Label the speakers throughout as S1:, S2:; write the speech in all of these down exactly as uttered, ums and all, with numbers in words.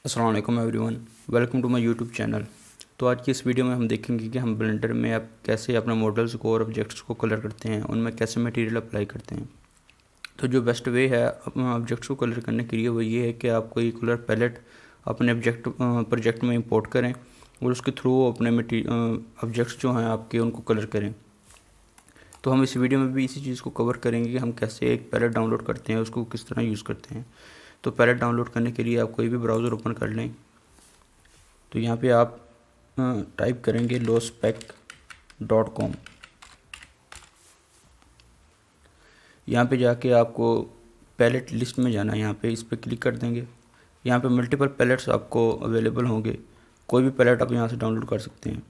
S1: अस्सलाम वालेकुम everyone, welcome to my YouTube channel. तो आज की इस वीडियो में हम देखेंगे कि हम ब्लेंडर में आप कैसे अपने मॉडल्स को और ऑब्जेक्ट्स को कलर करते हैं, उनमें कैसे मटेरियल अप्लाई करते हैं। तो जो बेस्ट वे है अपने ऑब्जेक्ट्स को कलर करने के लिए वो ये है कि आप कोई कलर पैलेट अपने ऑब्जेक्ट प्रोजेक्ट में इंपोर्ट करें और उसके थ्रू अपने ऑब्जेक्ट्स जो हैं आपके उनको कलर करें। तो हम इस वीडियो में भी इसी चीज़ को कवर करेंगे कि हम कैसे एक पैलेट डाउनलोड करते हैं, उसको किस तरह यूज़ करते हैं। तो पैलेट डाउनलोड करने के लिए आप कोई भी ब्राउज़र ओपन कर लें। तो यहाँ पे आप टाइप करेंगे लोस्पेक डॉट कॉम। यहाँ पे जाके आपको पैलेट लिस्ट में जाना है, यहाँ पे इस पर क्लिक कर देंगे। यहाँ पे मल्टीपल पैलेट्स आपको अवेलेबल होंगे, कोई भी पैलेट आप यहाँ से डाउनलोड कर सकते हैं।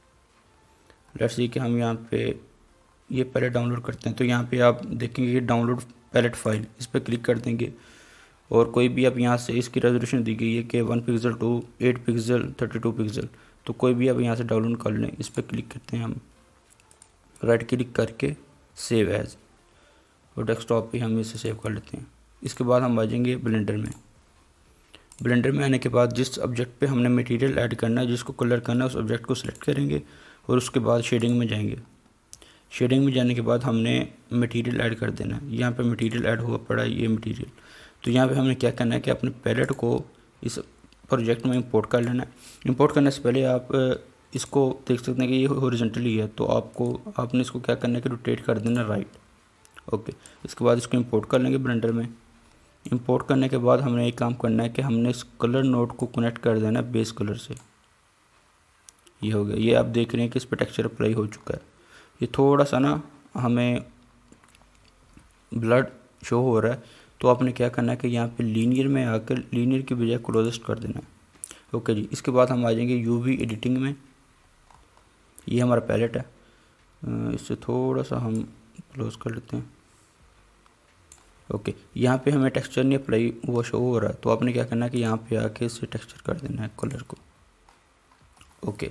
S1: लेट्स सी कि हम यहाँ पे ये पैलेट डाउनलोड करते हैं। तो यहाँ पे आप देखेंगे डाउनलोड पैलेट फाइल, इस पर क्लिक कर देंगे और कोई भी आप यहाँ से इसकी रेजोल्यूशन दी गई है कि one pixel to eight pixel thirty two pixel, तो कोई भी आप यहाँ से डाउनलोड कर लें। इस पर क्लिक करते हैं हम, राइट क्लिक करके सेव एज, और डेस्कटॉप पे हम इसे सेव कर लेते हैं। इसके बाद हम आ जाएंगे ब्लेंडर में। ब्लेंडर में आने के बाद जिस ऑब्जेक्ट पे हमने मटेरियल ऐड करना है, जिसको कलर करना है, उस ऑब्जेक्ट को सिलेक्ट करेंगे और उसके बाद शेडिंग में जाएंगे। शेडिंग में जाने के बाद हमने मटेरियल ऐड कर देना है। यहाँ पे मटेरियल ऐड हुआ पड़ा है, ये मटेरियल। तो यहाँ पे हमने क्या करना है कि अपने पैलेट को इस प्रोजेक्ट में इंपोर्ट कर लेना है। इंपोर्ट करने से पहले आप इसको देख सकते हैं कि ये हॉरिजॉन्टली है, तो आपको आपने इसको क्या करना है कि रोटेट कर देना राइट। ओके, इसके बाद इसको इंपोर्ट कर लेंगे ब्लेंडर में। इंपोर्ट करने के बाद हमने एक काम करना है कि हमने इस कलर नोड को कनेक्ट कर देना है बेस कलर से। ये हो गया। ये आप देख रहे हैं कि इस पर टेक्सचर अप्लाई हो चुका है। ये थोड़ा सा ना हमें ब्लड शो हो रहा है, तो आपने क्या करना है कि यहाँ पे लीनियर में आकर लीनियर की बजाय क्लोजेस्ट कर देना है। ओके जी। इसके बाद हम आ जाएंगे यूवी एडिटिंग में। ये हमारा पैलेट है, इससे थोड़ा सा हम क्लोज कर लेते हैं। ओके, यहाँ पे हमें टेक्सचर नहीं अप्लाई हुआ शो हो रहा है, तो आपने क्या करना है कि यहाँ पे आके इससे टेक्सचर कर देना है कलर को। ओके,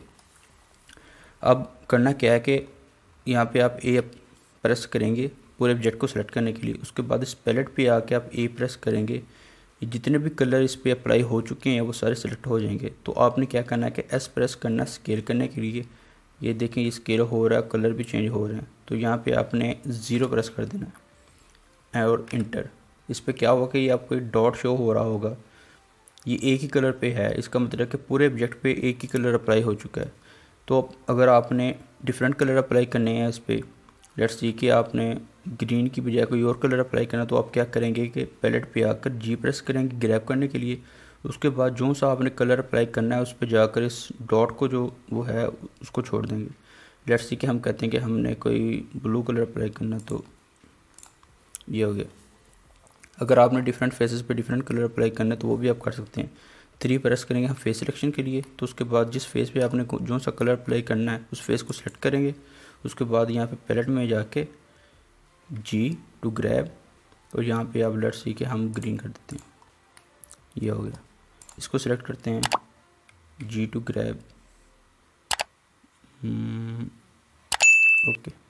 S1: अब करना क्या है कि यहाँ पे आप ए प्रेस करेंगे पूरे ऑब्जेक्ट को सेलेक्ट करने के लिए। उसके बाद इस पैलेट पे आके आप ए प्रेस करेंगे, जितने भी कलर इस पे अप्लाई हो चुके हैं वो सारे सेलेक्ट हो जाएंगे। तो आपने क्या करना है कि एस प्रेस करना स्केल करने के लिए। ये देखें ये स्केल हो रहा है, कलर भी चेंज हो रहे हैं। तो यहाँ पे आपने ज़ीरो प्रेस कर देना है और इंटर। इस पर क्या होगा कि ये आपको डॉट शो हो रहा होगा, ये एक ही कलर पे है, इसका मतलब कि पूरे ऑब्जेक्ट पे एक ही कलर अप्लाई हो चुका है। तो अगर आपने डिफरेंट कलर अप्लाई करने हैं इस पर, लेट्स सी कि आपने ग्रीन की बजाय कोई और कलर अप्लाई करना, तो आप क्या करेंगे कि पैलेट पे आकर जी प्रेस करेंगे ग्रैब करने के लिए। उसके बाद जो सा आपने कलर अप्लाई करना है उस पर जाकर इस डॉट को जो वो है उसको छोड़ देंगे। लेट्स सी कि हम कहते हैं कि हमने कोई ब्लू कलर अप्लाई करना, तो ये हो गया। अगर आपने डिफरेंट फेसेस पे डिफरेंट कलर अप्लाई करना है तो वो भी आप कर सकते हैं। थ्री प्रेस करेंगे हम फेस सिलेक्शन के लिए। तो उसके बाद जिस फेस पे आपने जो सा कलर अप्लाई करना है उस फेस को सिलेक्ट करेंगे। उसके बाद यहाँ पे पैलेट में जाके जी टू ग्रैब, और यहाँ पे आप लेट्स सी कि हम ग्रीन कर देते हैं। ये हो गया। इसको सिलेक्ट करते हैं, जी टू ग्रैब। ओके,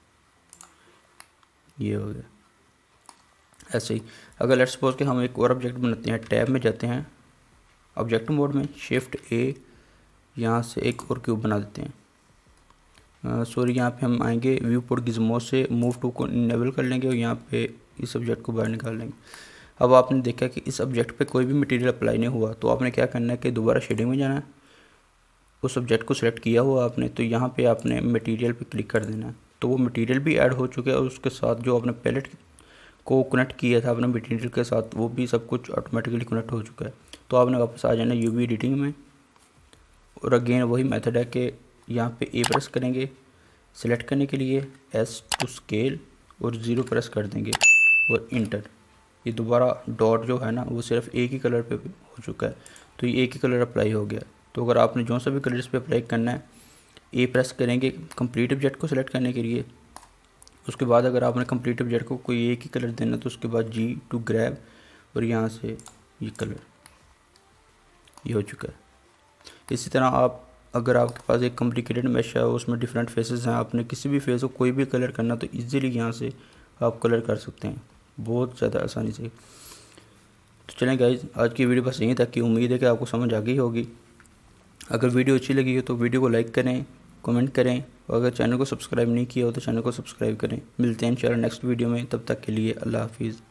S1: ये हो गया। ऐसे ही अगर लेट्स सपोज कि हम एक और ऑब्जेक्ट बनाते हैं, टैब में जाते हैं, ऑब्जेक्ट मोड में शिफ्ट ए, यहाँ से एक और क्यूब बना देते हैं। सॉरी uh, यहाँ पे हम आएंगे व्यू पोर्ट गिज़मो से मूव टू को इनेबल कर लेंगे और यहाँ पे इस ऑब्जेक्ट को बाहर निकाल लेंगे। अब आपने देखा कि इस ऑब्जेक्ट पे कोई भी मटेरियल अप्लाई नहीं हुआ, तो आपने क्या करना है कि दोबारा शेडिंग में जाना है। उस ऑब्जेक्ट को सिलेक्ट किया हुआ आपने, तो यहाँ पे आपने मटेरियल पे क्लिक कर देना है। तो वो मटेरियल भी ऐड हो चुका है और उसके साथ जो आपने पैलेट को कनेक्ट किया था अपने मटेरियल के साथ, वो भी सब कुछ ऑटोमेटिकली कनेक्ट हो चुका है। तो आपने वापस आ जाना यूवी एडिटिंग में, और अगेन वही मेथड है कि यहाँ पे ए प्रेस करेंगे सेलेक्ट करने के लिए, एस टू स्केल, और ज़ीरो प्रेस कर देंगे और इंटर। ये दोबारा डॉट जो है ना वो सिर्फ एक ही कलर पे हो चुका है, तो ये एक ही कलर अप्लाई हो गया। तो अगर आपने जो सा भी कलर इस पर अप्लाई करना है, ए प्रेस करेंगे कंप्लीट ऑब्जेक्ट को सिलेक्ट करने के लिए। उसके बाद अगर आपने कंप्लीट ऑब्जेक्ट को कोई एक ही कलर देना, तो उसके बाद जी टू ग्रैब, और यहाँ से ये कलर ये हो चुका है। इसी तरह आप अगर आपके पास एक कॉम्प्लिकेटेड मैश है, उसमें डिफरेंट फेसेस हैं, आपने किसी भी फेस को कोई भी कलर करना, तो इजीली यहाँ से आप कलर कर सकते हैं बहुत ज़्यादा आसानी से। तो चलें गाइज, आज की वीडियो बस यहीं तक की। उम्मीद है कि आपको समझ आ गई होगी। अगर वीडियो अच्छी लगी हो तो वीडियो को लाइक करें, कमेंट करें, और अगर चैनल को सब्सक्राइब नहीं किया हो तो चैनल को सब्सक्राइब करें। मिलते हैं इंशाल्लाह नेक्स्ट वीडियो में, तब तक के लिए अल्लाह हाफिज़।